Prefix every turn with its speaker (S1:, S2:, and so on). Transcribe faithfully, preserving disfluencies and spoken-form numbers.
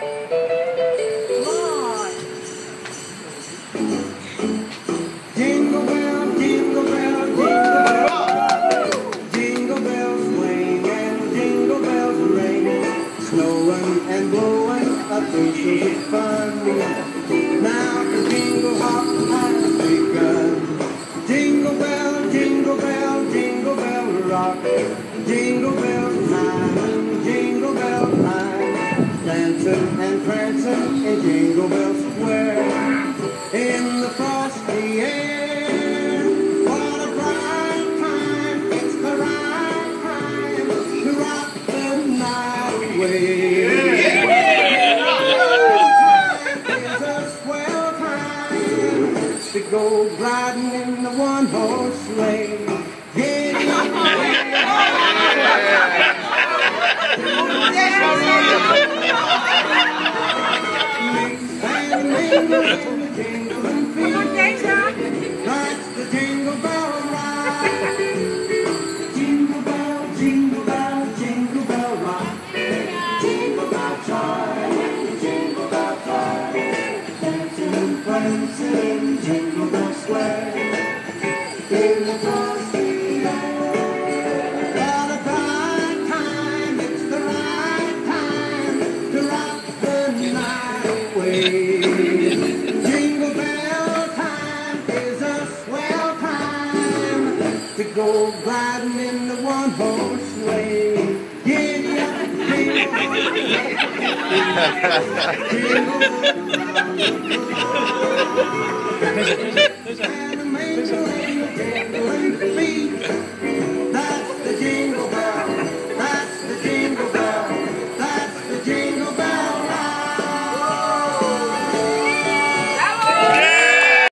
S1: Jingle bell, jingle bell, jingle bell, jingle bells swing and jingle bells ring, snowing and blowing up bushels of fun. Now the jingle hop has begun. Jingle bell, jingle bell, jingle bell rock, jingle bell time, jingle bell time, dancing and prancing in Jingle Bell Square. In the frosty air, what a bright time, it's the right time to rock the night away. It's a swell time to go gliding in the one-horse sleigh. Giddy up, mix and mingle to the jingling feet. That's the jingle bell ride. Jingle bell, jingle bell, jingle bell rock. Jingle bell joy, jingle bell joy. Dancing and prancing in Jingle Bell Square. In the frosty air, what a bright time, it's the right time to rock the night away. Jingle bell time is a swell time to go gliding in the one-horse sleigh. Giddy up, jingle, jingle around the clock. And a mingle in the jingling feet.